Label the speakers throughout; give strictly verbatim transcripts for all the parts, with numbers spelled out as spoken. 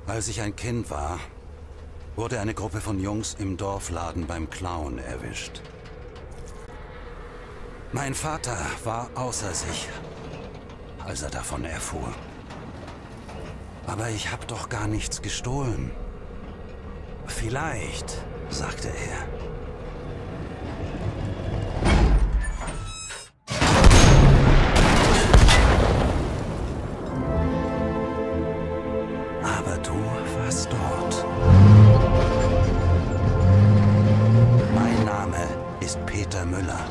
Speaker 1: Als ich ein Kind war, wurde eine Gruppe von Jungs im Dorfladen beim Klauen erwischt. Mein Vater war außer sich, als er davon erfuhr. Aber ich habe doch gar nichts gestohlen. Vielleicht, sagte er. Aber du warst dort. Mein Name ist Peter Müller.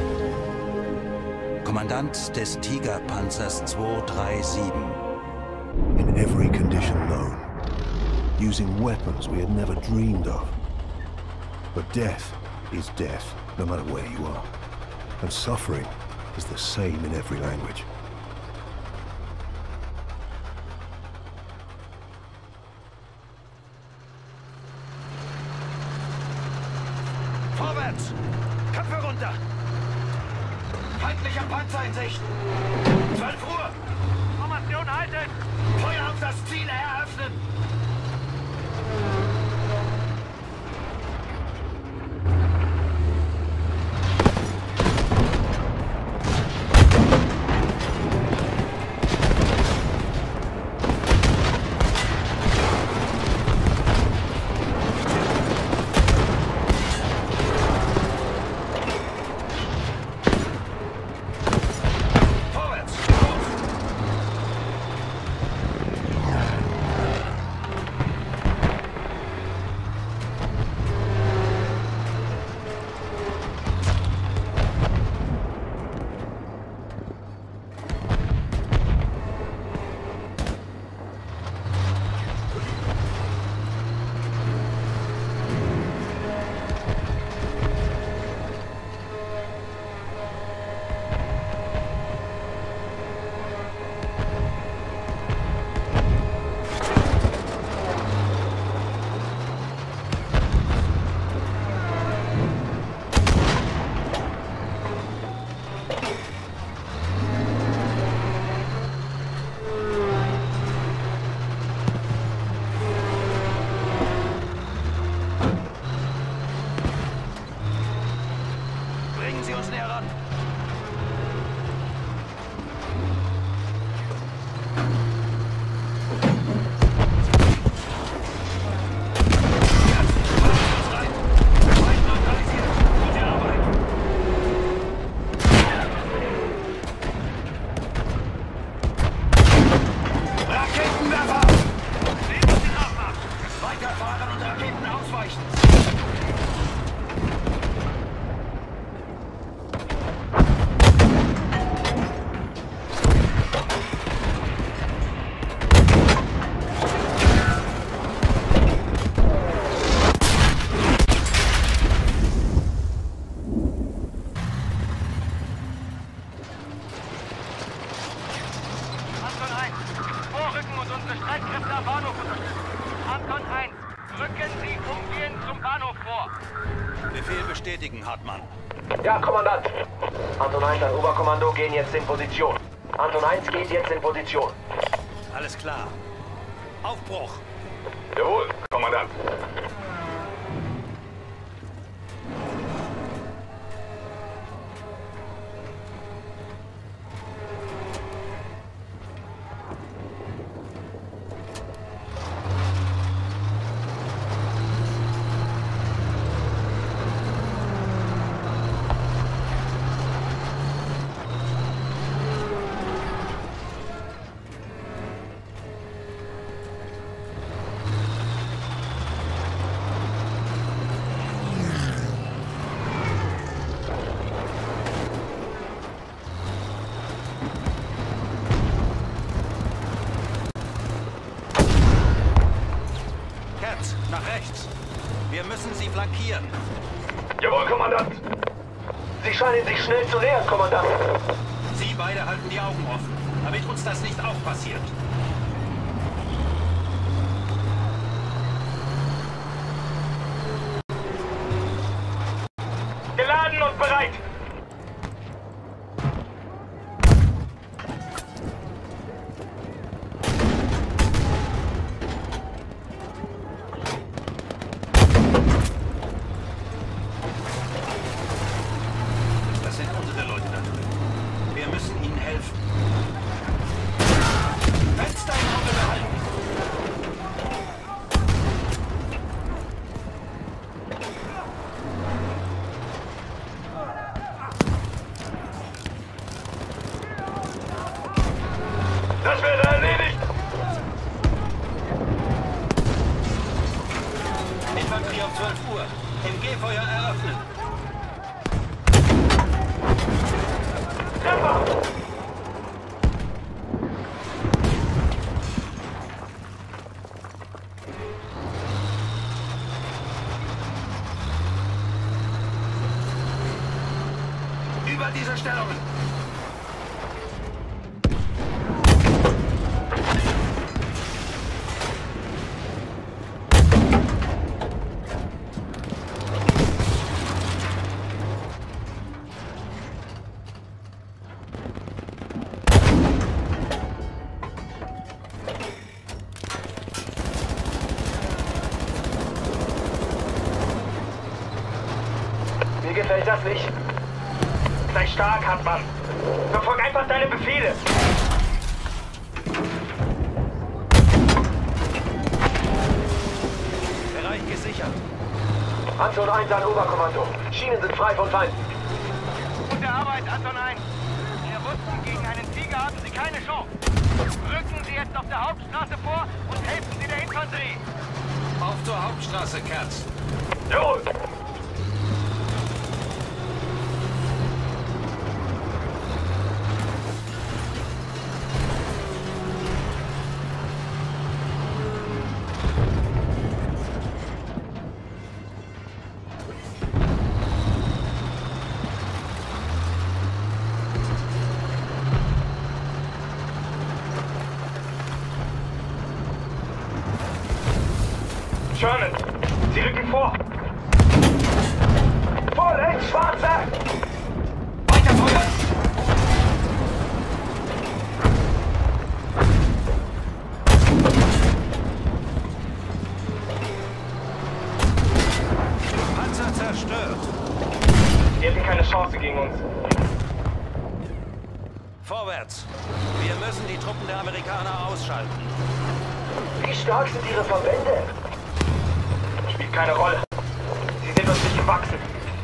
Speaker 1: Kommandant des Tigerpanzers zwei drei sieben.
Speaker 2: In every condition known, using weapons we had never dreamed of. But death is death, no matter where you are. And suffering is the same in every language.
Speaker 3: Vorwärts! Köpfe runter! Feindlicher Panzer in Sicht! zwölf Uhr! Formation halten! Feuer auf das Ziel eröffnen! Bringen Sie uns näher ran. Raketenwerfer! Nehmen Sie Nachmarsch! Weiterfahren und Raketen ausweichen! Anton eins, vorrücken und unsere Streitkräfte am Bahnhof unterstützen. Anton eins, rücken Sie umgehend zum Bahnhof vor.
Speaker 1: Befehl bestätigen, Hartmann.
Speaker 4: Ja, Kommandant. Anton eins, ein Oberkommando gehen jetzt in Position. Anton eins geht jetzt in Position.
Speaker 1: Alles klar. Aufbruch!
Speaker 3: Jawohl, Kommandant.
Speaker 1: Nach rechts. Wir müssen sie flankieren.
Speaker 3: Jawohl, Kommandant.
Speaker 4: Sie scheinen sich schnell zu nähern, Kommandant.
Speaker 1: Sie beide halten die Augen offen, damit uns das nicht auch passiert.
Speaker 3: Geladen und bereit.
Speaker 1: diese Stellungen!
Speaker 4: Mir gefällt das nicht.
Speaker 3: Sei stark, Hartmann. Verfolg einfach deine Befehle.
Speaker 1: Bereich gesichert.
Speaker 4: Anton eins an Oberkommando. Schienen sind frei von Feinden.
Speaker 3: Gute Arbeit, Anton eins. Wir wussten, gegen einen Tiger haben Sie keine Chance. Rücken Sie jetzt auf der Hauptstraße vor und helfen Sie der Infanterie.
Speaker 1: Auf zur Hauptstraße, Kerz.
Speaker 3: Jawohl. Sherman, Sie rücken vor.
Speaker 4: Voll, ey, Schwarze!
Speaker 3: Weiter vorwärts.
Speaker 1: Panzer zerstört.
Speaker 3: Sie hätten keine Chance gegen uns.
Speaker 1: Vorwärts. Wir müssen die Truppen der Amerikaner ausschalten.
Speaker 4: Wie stark sind Ihre Verbände?
Speaker 3: Spielt keine Rolle. Sie sind uns nicht gewachsen.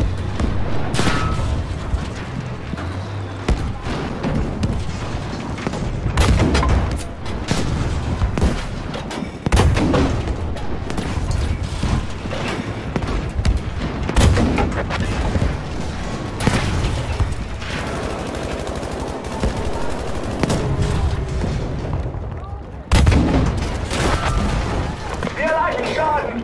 Speaker 4: Wir leiden Schaden!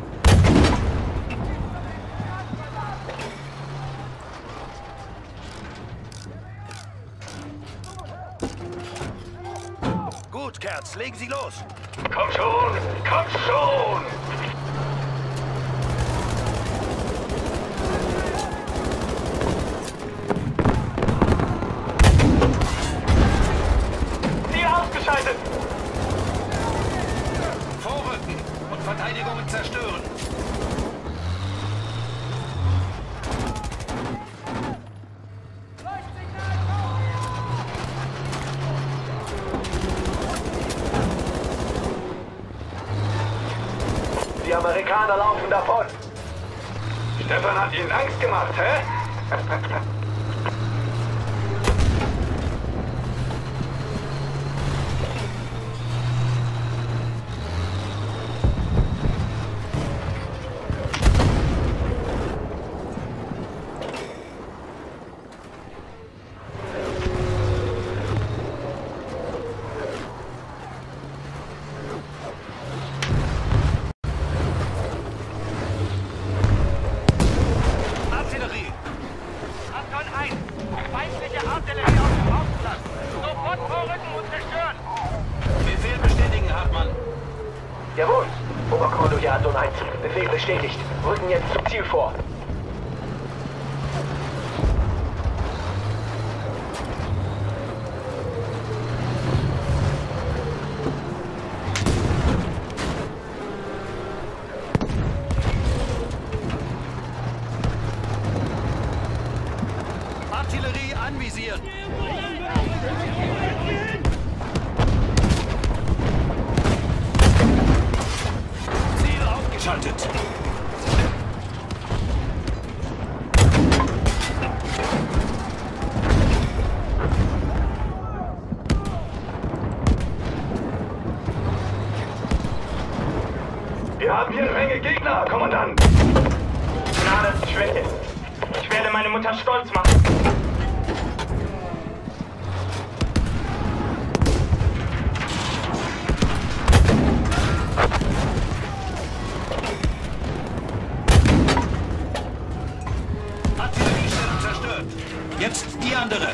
Speaker 1: Gut, Kerz, legen Sie los.
Speaker 3: Komm schon, komm schon! Ziel ausgeschaltet!
Speaker 1: Vorrücken und Verteidigungen zerstören.
Speaker 4: Die Amerikaner laufen davon.
Speaker 3: Stefan hat Ihnen Angst gemacht, hä?
Speaker 1: Artillerie.
Speaker 3: Anton eins, feindliche Artillerie auf dem Hauptplatz. Sofort vorrücken und zerstören.
Speaker 1: Befehl bestätigen, Hartmann.
Speaker 4: Jawohl. Oberkommando hier Anton eins. Befehl bestätigt. Rücken jetzt zum Ziel vor.
Speaker 1: Artillerie anvisieren. Ziel aufgeschaltet.
Speaker 3: Wir haben hier eine Menge Gegner, Kommandant. Gnade ist Schwäche. Ich werde meine Mutter stolz machen.
Speaker 1: Artilleriestellung zerstört. Jetzt die andere!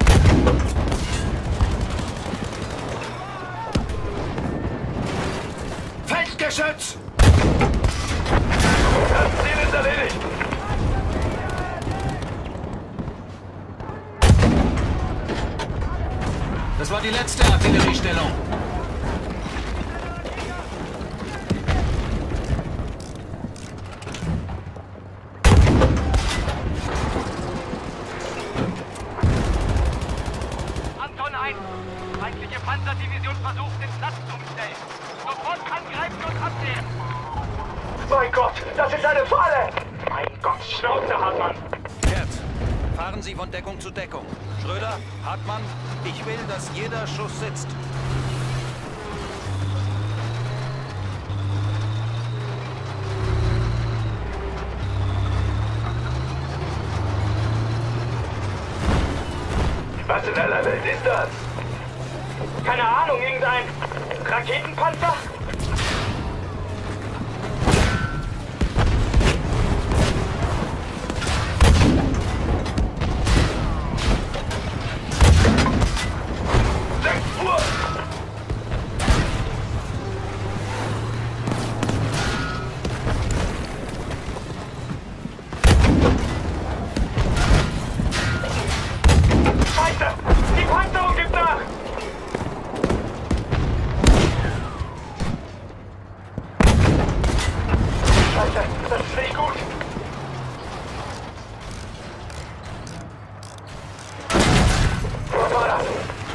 Speaker 1: Feldgeschütz!
Speaker 4: Das Ziel ist erledigt!
Speaker 1: Das war die letzte Artilleriestellung.
Speaker 3: Anton eins. Feindliche Panzerdivision versucht, den Platz zu umstellen. Sofort angreifen und abwehren.
Speaker 4: Mein Gott, das ist eine Falle! Mein Gott, Schnauze, Hartmann!
Speaker 1: Kerz, fahren Sie von Deckung zu Deckung. Schröder, Hartmann, ich will, dass jeder Schuss sitzt.
Speaker 4: Was in aller Welt ist das?
Speaker 3: Keine Ahnung, irgendein Raketenpanzer?
Speaker 4: sechs Uhr!
Speaker 3: Scheiße! Die Panzerung gibt nach!
Speaker 4: Scheiße, das ist nicht gut! Was war das?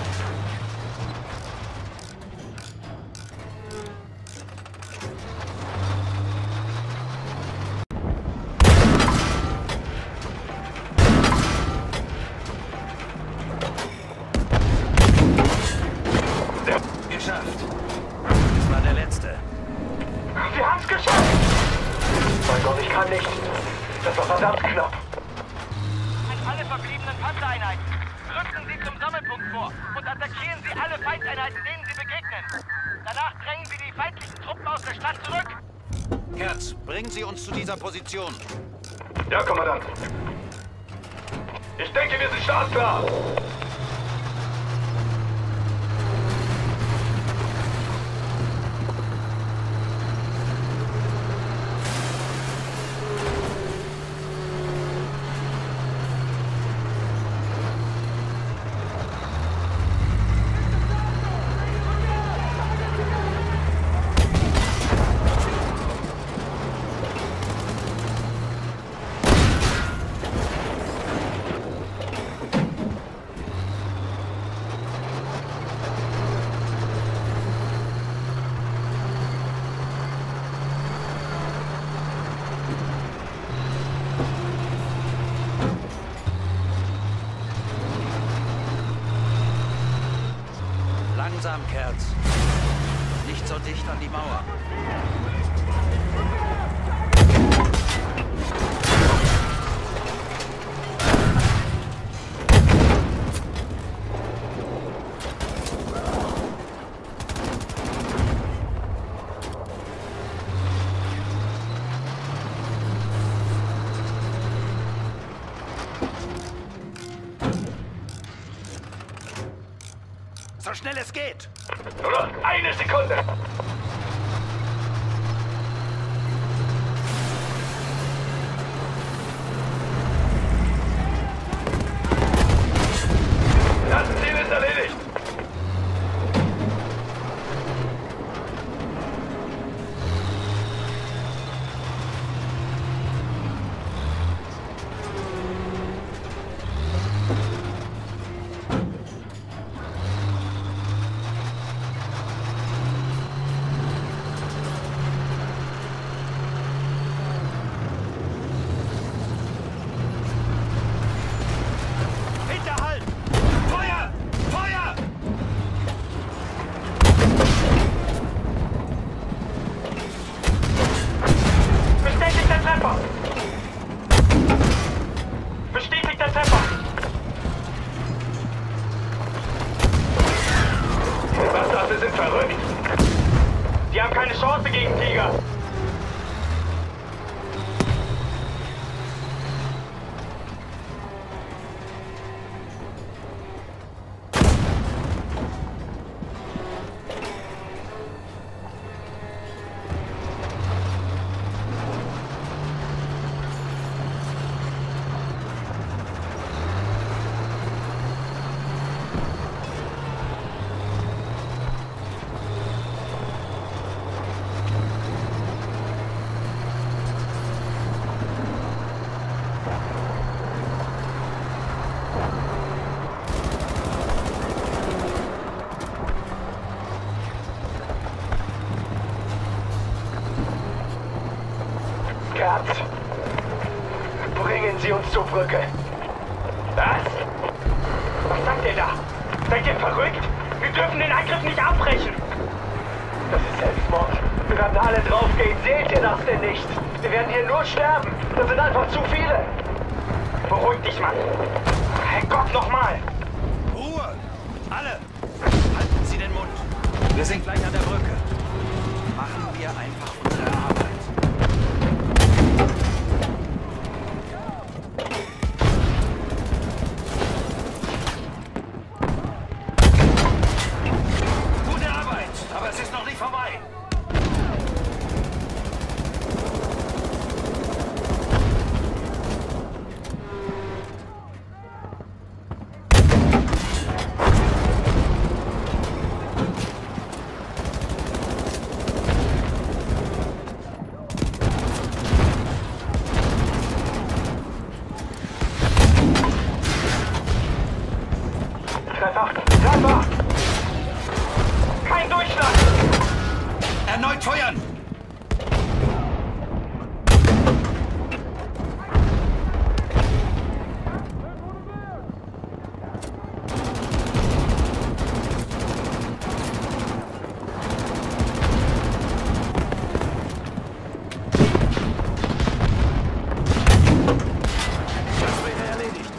Speaker 1: Geschafft. Das war der letzte.
Speaker 4: Wir haben's geschafft! Mein Gott, ich kann nicht. Das war verdammt knapp.
Speaker 3: An alle verbliebenen Panzereinheiten. Rücken Sie zum Sammelpunkt vor und attackieren Sie alle Feindeinheiten, denen Sie begegnen. Danach drängen Sie die feindlichen Truppen aus der Stadt zurück.
Speaker 1: Kerz, bringen Sie uns zu dieser Position.
Speaker 4: Ja, Kommandant. Ich denke, wir sind startklar.
Speaker 1: Langsam, Kerz. Nicht so dicht an die Mauer. So schnell es geht!
Speaker 4: Nur noch eine Sekunde. Das Ziel ist erledigt.
Speaker 1: Hinterhalt! Feuer! Feuer!
Speaker 3: Bestätigter Treffer! Bestätigter Treffer!
Speaker 4: Die Bastarde sind verrückt.
Speaker 3: Die haben keine Chance gegen Tiger!
Speaker 4: Herz. Bringen Sie uns zur Brücke. Was? Was sagt ihr da? Seid ihr verrückt? Wir dürfen den Angriff nicht abbrechen. Das ist Selbstmord. Wir werden alle draufgehen. Seht ihr das denn nicht? Wir werden hier nur sterben. Das sind einfach zu viele. Beruhig dich, Mann. Herrgott, nochmal.
Speaker 1: Ruhe! Alle! Halten Sie den Mund. Wir sind gleich an der Brücke. Machen wir einfach unsere Arbeit. Gute Arbeit, aber es ist noch nicht vorbei.
Speaker 4: Treffer! Treffer! Kein Durchschlag!
Speaker 1: Erneut feuern! Das wäre erledigt.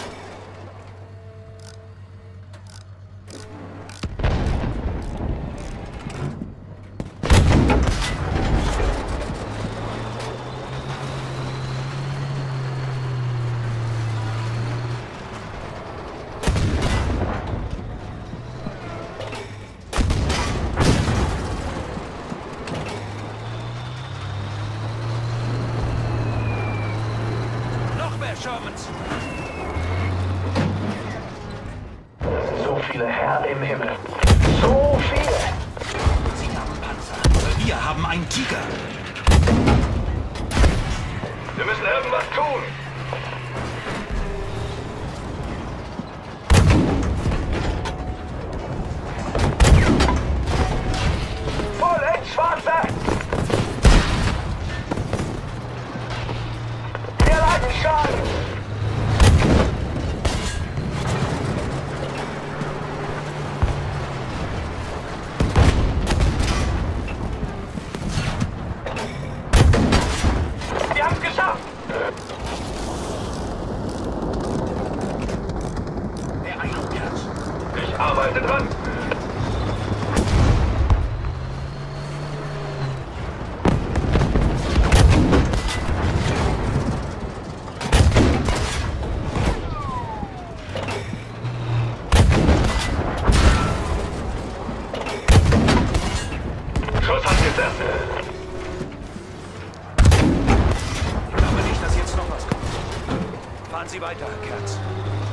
Speaker 1: Noch mehr Shermans!
Speaker 4: So viele Herren im Himmel. So viele!
Speaker 1: Sie haben Panzer. Wir haben einen Tiger.
Speaker 4: Wir müssen irgendwas tun! Voll ins Schwarze! Wir leiden Schaden! Wir haben es geschafft!
Speaker 1: Beeilung, Kerz.
Speaker 4: Ich arbeite dran! Schuss angesetzt!
Speaker 1: Ich glaube nicht, dass jetzt noch was kommt. Fahren Sie weiter, Herr Kerz.